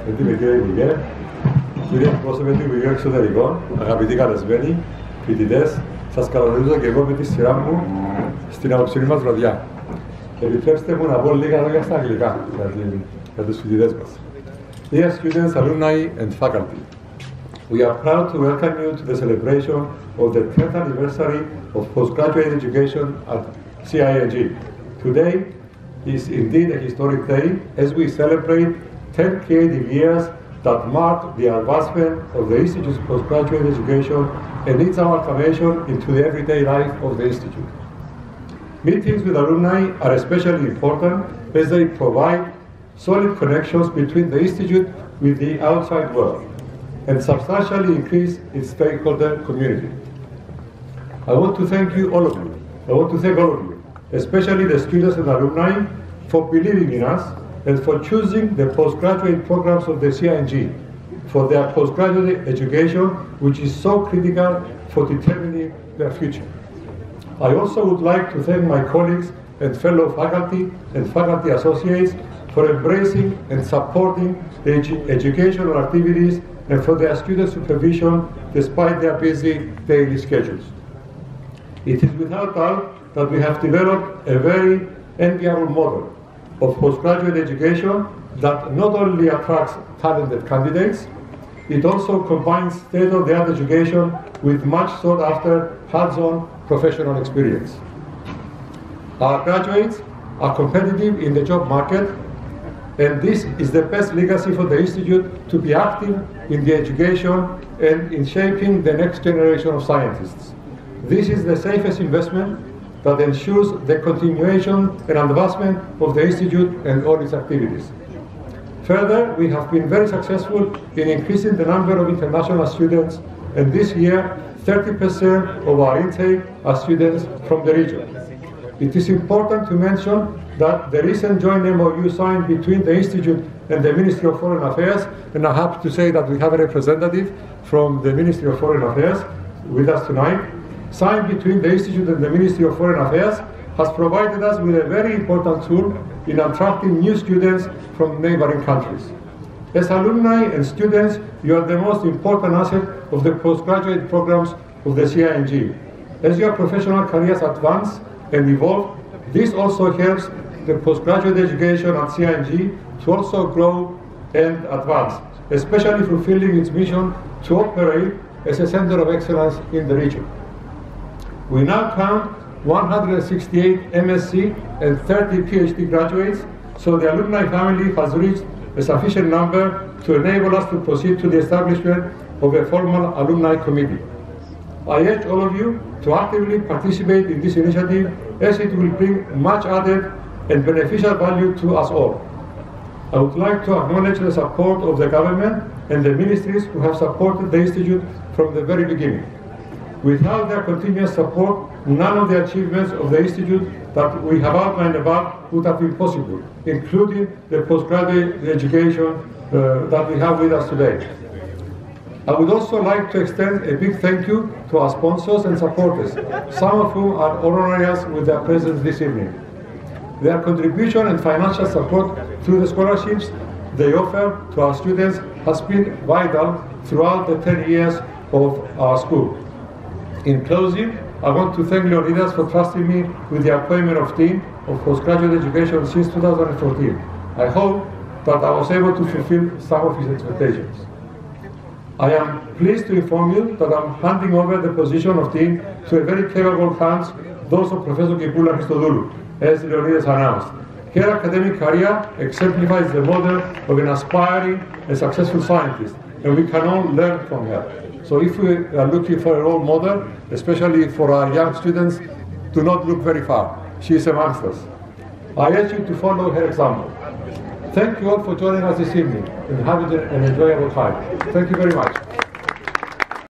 έντιμη κύριε Υπουργέ, κύριε πρόσωπε του Υπουργείου Εξωτερικών, αγαπητοί καλεσμένοι, φοιτητές, σας καλωσορίζω και εγώ με τη σειρά μου στην απόψινή μας βραδιά. Επιτρέψτε μου να πω λίγα λόγια στα αγγλικά για τους φοιτητές μας. Dear students, alumni and faculty, we are proud to welcome you to the celebration of the 10th anniversary of postgraduate education at CIAG. Today is indeed a historic day as we celebrate 10 creative years that marked the advancement of the Institute's postgraduate education and its amalgamation into the everyday life of the Institute. Meetings with alumni are especially important as they provide solid connections between the Institute with the outside world and substantially increase its stakeholder community. I want to thank you, all of you. I want to thank all of you, especially the students and alumni, for believing in us and for choosing the postgraduate programs of the CIAG for their postgraduate education, which is so critical for determining their future. I also would like to thank my colleagues and fellow faculty and faculty associates for embracing and supporting the educational activities and for their student supervision despite their busy daily schedules. It is without doubt that we have developed a very enviable model of postgraduate education that not only attracts talented candidates, it also combines state-of-the-art education with much sought-after hands-on professional experience. Our graduates are competitive in the job market, and this is the best legacy for the Institute to be active in the education and in shaping the next generation of scientists. This is the safest investment that ensures the continuation and advancement of the Institute and all its activities. Further, we have been very successful in increasing the number of international students, and this year 30% of our intake are students from the region. It is important to mention that the recent joint MOU signed between the Institute and the Ministry of Foreign Affairs, and I'm happy to say that we have a representative from the Ministry of Foreign Affairs with us tonight, signed between the Institute and the Ministry of Foreign Affairs, has provided us with a very important tool in attracting new students from neighboring countries. As alumni and students, you are the most important asset of the postgraduate programs of the CIAG. As your professional careers advance and evolve, this also helps the postgraduate education at CIAG to also grow and advance, especially fulfilling its mission to operate as a center of excellence in the region. We now count 168 MSc and 30 PhD graduates, so the alumni family has reached a sufficient number to enable us to proceed to the establishment of a formal alumni committee. I urge all of you to actively participate in this initiative as it will bring much added and beneficial value to us all. I would like to acknowledge the support of the government and the ministries who have supported the Institute from the very beginning. Without their continuous support, none of the achievements of the Institute that we have outlined above would have been possible, including the postgraduate education that we have with us today. I would also like to extend a big thank you to our sponsors and supporters, some of whom are honorarious with their presence this evening. Their contribution and financial support through the scholarships they offer to our students has been vital throughout the 10 years of our school. In closing, I want to thank Leonidas for trusting me with the appointment of Dean of Postgraduate Education since 2014. I hope that I was able to fulfill some of his expectations. I am pleased to inform you that I'm handing over the position of Dean to a very capable hands, those of Professor Kyproula Christodoulou, as Leonidas announced. Her academic career exemplifies the model of an aspiring and successful scientist, and we can all learn from her. So if we are looking for a role model, especially for our young students, do not look very far. She is amongst us. I urge you to follow her example. Thank you all for joining us this evening and having an enjoyable time. Thank you very much.